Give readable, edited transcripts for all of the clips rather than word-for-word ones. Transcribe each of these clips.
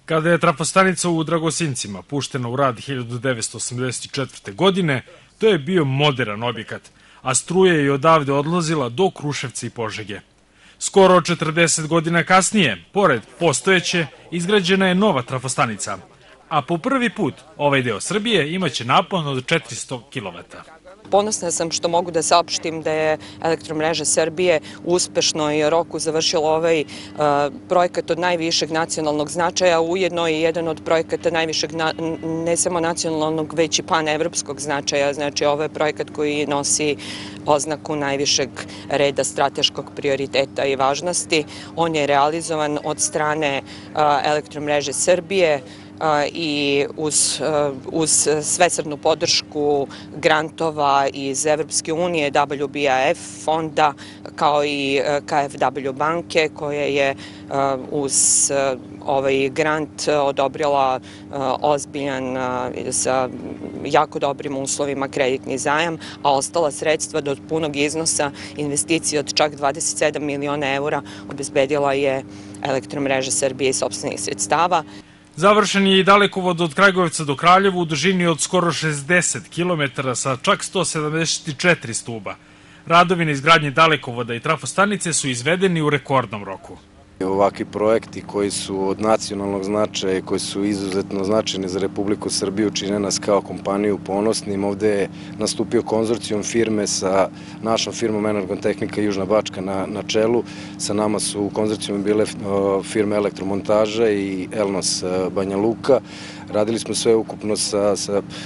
Kada je trafostanica u Dragosincima puštena u rad 1984. godine, to je bio moderan objekat, a struja je odavde odlazila do Kruševca i Požege. Skoro 40 godina kasnije, pored postojeće, izgrađena je nova trafostanica, a po prvi put ovaj deo Srbije imaće napon od 400 kW. Ponosna sam što mogu da saopštim da je Elektromreža Srbije uspešno i roku završila ovaj projekat od najvišeg nacionalnog značaja, ujedno i jedan od projekata najvišeg ne samo nacionalnog, već i panevropskog značaja. Znači, ovo je projekat koji nosi oznaku najvišeg reda strateškog prioriteta i važnosti. On je realizovan od strane Elektromreže Srbije i uz svesrdnu podršku grantova iz Evropske unije, WBAF fonda, kao i KfW banke, koja je uz ovaj grant odobrila ozbiljan, sa jako dobrim uslovima kreditni zajam, a ostala sredstva do punog iznosa investicije od čak 27 miliona eura obezbedila je Elektromreža Srbije iz sopstvenih sredstava. Završen je i dalekovod od Kragujevca do Kraljeva u dužini od skoro 60 km sa čak 174 stuba. Radovi na izgradnji dalekovoda i trafostanice su izvedeni u rekordnom roku. Ovakvi projekti koji su od nacionalnog značaja i koji su izuzetno značajni za Republiku Srbiju čine nas kao kompaniju ponosnim. Ovde je nastupio konzorcijum firme sa našom firmom Energontehnika Južna Bačka na čelu. Sa nama su u konzorcijumu bile firme Elektromontaža i Elnos Banja Luka. Radili smo sve ukupno sa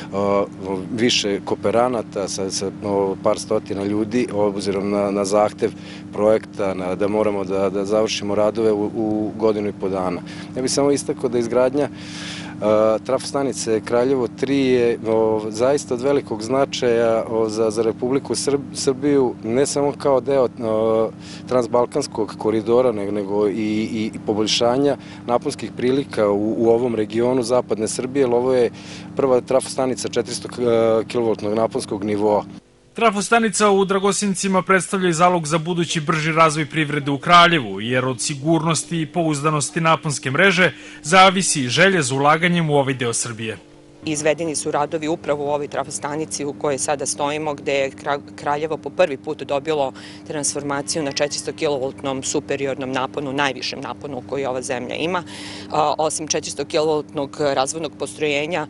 više kooperanata, sa par stotina ljudi, obzirom na zahtev projekta, da moramo da završimo radove u godinu i po dana. Ja bih samo istakao da izgradnja trafostanice Kraljevo 3 je zaista od velikog značaja za Republiku Srbiju, ne samo kao deo transbalkanskog koridora, nego i poboljšanja naponskih prilika u ovom regionu zapadne Srbije, jer ovo je prva trafostanica 400 kV naponskog nivoa. Trafostanica u Dragosincima predstavlja i zalog za budući brži razvoj privrede u Kraljevu, jer od sigurnosti i pouzdanosti naponske mreže zavisi želje za ulaganjem u ovaj deo Srbije. Izvedeni su radovi upravo u ovoj trafostanici u kojoj sada stojimo, gde je Kraljevo po prvi put dobilo transformaciju na 400 kV superiornom naponu, najvišem naponu koji ova zemlja ima. Osim 400 kV razvodnog postrojenja,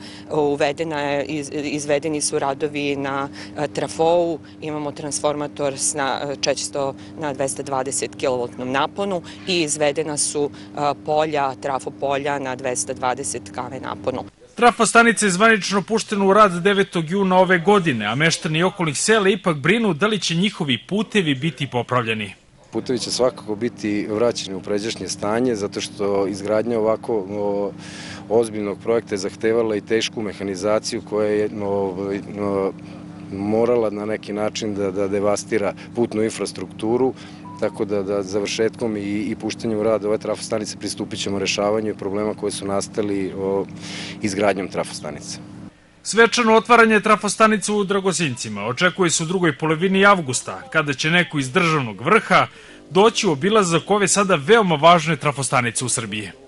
izvedeni su radovi na trafou, imamo transformator na 400 na 220 kV naponu i izvedena su polja, trafopolja na 220 kV naponu. Trafostanica je zvanično puštena u rad 9. juna ove godine, a meštani okolnih sela ipak brinu da li će njihovi putevi biti popravljeni. Putevi će svakako biti vraćeni u pređašnje stanje, zato što izgradnja ovako ozbiljnog projekta je zahtevala i tešku mehanizaciju koja je morala na neki način da devastira putnu infrastrukturu, tako da završetkom i puštanjem u rad ove trafostanice pristupit ćemo rešavanju problema koji su nastali izgradnjom trafostanice. Svečano otvaranje trafostanice u Dragosincima očekuje se u drugoj polovini avgusta, kada će neko iz državnog vrha doći u obilazak ove sada veoma važne trafostanice u Srbiji.